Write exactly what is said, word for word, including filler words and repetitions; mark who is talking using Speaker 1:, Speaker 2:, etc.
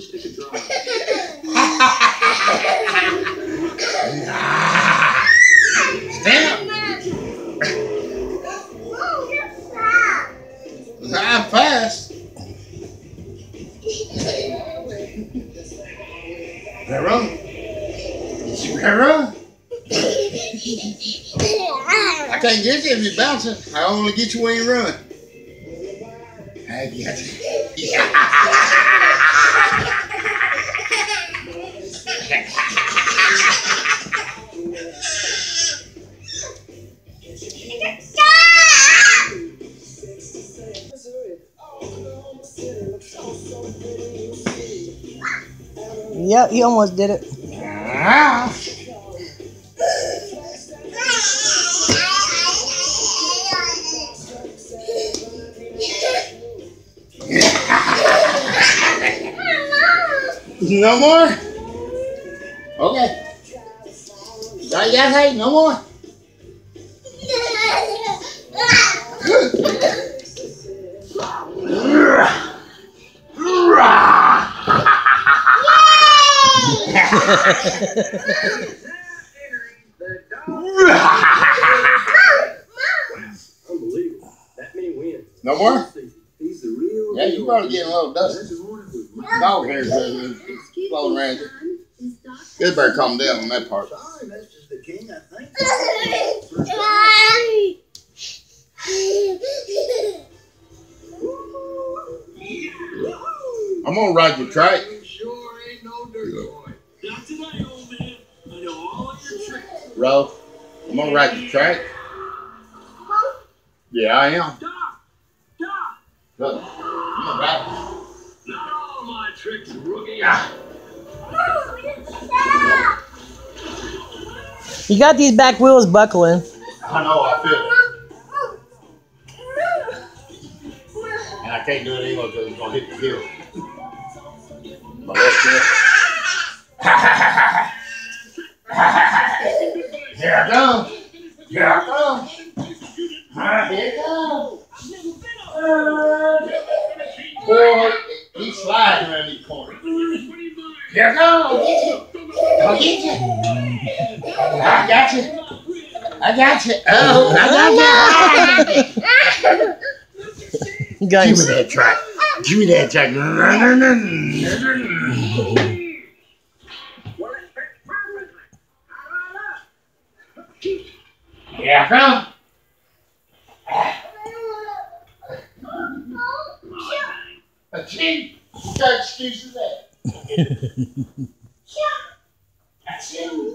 Speaker 1: Stand up. I'm fast. Run. Run. I can't get you if you're bouncing. I only get you when you run. I got you. Yeah.
Speaker 2: Yep, you almost did it.
Speaker 1: Ah. No more? Okay. Sorry, guys, hey, no more?
Speaker 3: Unbelievable. That many wins.
Speaker 1: No more?
Speaker 3: He's the real.
Speaker 1: Yeah, you probably getting a little dusty. Dog hair floating around you. You better calm down on that part.
Speaker 3: Sorry, Mister the King, I think.
Speaker 1: I'm gonna ride your track.
Speaker 3: Sure ain't no dirt boy. Not today, old man. I know all of your tricks.
Speaker 1: Bro, I'm gonna ride your track. Yeah, I am.
Speaker 3: Stop! Stop!
Speaker 1: Look, I'm gonna ride.
Speaker 3: Not all my tricks, rookie.
Speaker 1: Ah.
Speaker 2: You got these back wheels buckling.
Speaker 1: I know, I feel it. And I can't do it anymore because it's gonna hit the hill. My left foot. Here I come. Here I come. Here I come. Boy, he's sliding around these corners. Here I come. I'll get you. I got you. I got you. Oh, I got you.
Speaker 2: Guys.
Speaker 1: Give me that track. Give me that track. Here I come. A cheat. What excuse is that? That's you.